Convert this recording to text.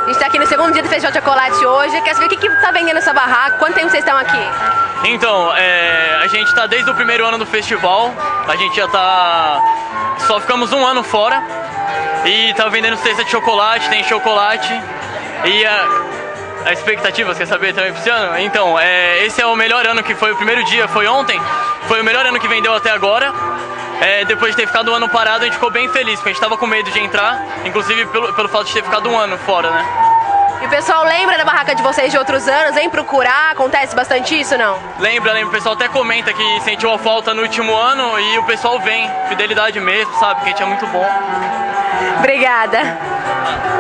A gente tá aqui no segundo dia do Festival de Chocolate hoje. Quer saber o que tá vendendo essa barraca? Quanto tempo vocês estão aqui? Então, a gente tá desde o primeiro ano do festival. A gente já tá... Só ficamos um ano fora. E tá vendendo cesta de chocolate, tem chocolate. E a expectativa, você quer saber também pra esse ano? Então, esse é o melhor ano que foi o primeiro dia, foi ontem. Foi o melhor ano que vendeu até agora. Depois de ter ficado um ano parado, a gente ficou bem feliz, porque a gente tava com medo de entrar, inclusive pelo fato de ter ficado um ano fora, né? E o pessoal lembra da barraca de vocês de outros anos? Vem procurar? Acontece bastante isso, não? Lembra. O pessoal até comenta que sentiu a falta no último ano e o pessoal vem. Fidelidade mesmo, sabe? Que a gente é muito bom. Obrigada.